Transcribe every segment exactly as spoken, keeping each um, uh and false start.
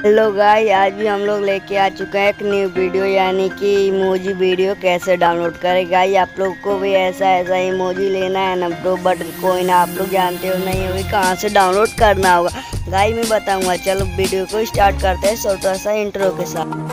Hello guys, आज भी हम लोग लेके आ चुके हैं एक न्यू वीडियो, यानी कि इमोजी वीडियो कैसे डाउनलोड करें। गाइस आप लोग को भी ऐसा ऐसा इमोजी लेना है ना ब्रो, बट कोई ना आप लोग जानते हो नहीं होगी कहाँ से डाउनलोड करना होगा। गाइस मैं बताऊंगा, चलो वीडियो को स्टार्ट करते हैं छोटा सा इंट्रो के साथ।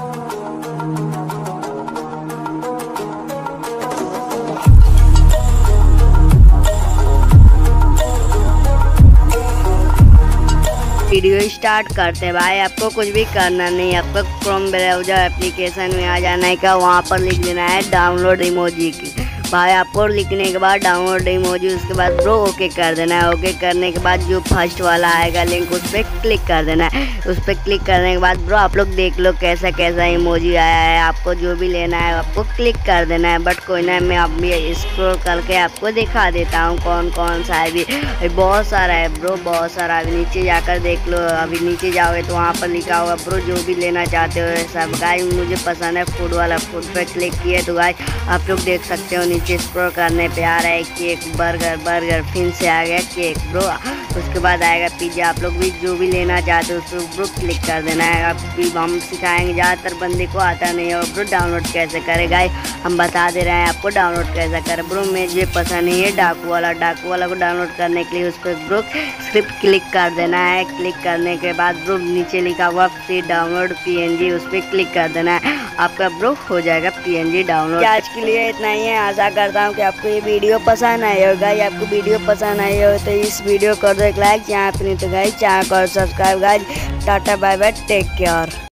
वीडियो स्टार्ट करते हैं। भाई आपको कुछ भी करना नहीं, आपको क्रोम ब्राउज़र एप्लीकेशन में आ जाना है का, वहाँ पर लिख देना है डाउनलोड इमोजी की। भाई आपको लिखने के बाद डाउनलोड इमोजी, उसके बाद ब्रो ओके कर देना है। ओके करने के बाद जो फर्स्ट वाला आएगा लिंक, उस पर क्लिक कर देना है। उस पर क्लिक करने के बाद ब्रो आप लोग देख लो कैसा कैसा इमोजी आया है। आपको जो भी लेना है आपको क्लिक कर देना है, बट कोई ना, मैं अभी स्क्रॉल करके आपको दिखा देता हूँ कौन कौन सा है। भी बहुत सारा है ब्रो, बहुत सारा। अभी नीचे जाकर देख लो, अभी नीचे जाओगे तो वहाँ पर लिखा होगा ब्रो जो भी लेना चाहते हो सब। गाइस मुझे पसंद है फूड वाला, फूड पे क्लिक किए तो गाइस आप लोग देख सकते हो नीचे स्क्रॉल करने पे आ रहा है केक, बर्गर, बर्गर फिर से आ गया केक ब्रो। उसके बाद आएगा पिज्ज़ा। आप लोग भी जो भी लेना चाहते हो उसको ब्रो क्लिक कर देना है। अब भी हम सिखाएंगे, ज़्यादातर बंदे को आता नहीं है ब्रो डाउनलोड कैसे करे। गाइस हम बता दे रहे हैं आपको डाउनलोड कैसे करें ब्रो। मुझे पसंद नहीं है डाकू वाला, डाकू वाला को डाउनलोड करने के लिए उस पर ब्रो सिर्फ क्लिक कर देना है। क्लिक करने के बाद ब्रो नीचे लिखा हुआ फ्री डाउनलोड पीएनजी, उस पर क्लिक कर देना है। आपका ब्रो हो जाएगा पीएनजी डाउनलोड। आज के लिए इतना ही है, आशा करता हूँ कि आपको ये वीडियो पसंद आई होगा। या आपको वीडियो पसंद आई हो तो इस वीडियो कर दो एक लाइक, यहाँ पे नहीं तो गाइस चैनल को subscribe. Guys tata bye bye, take care.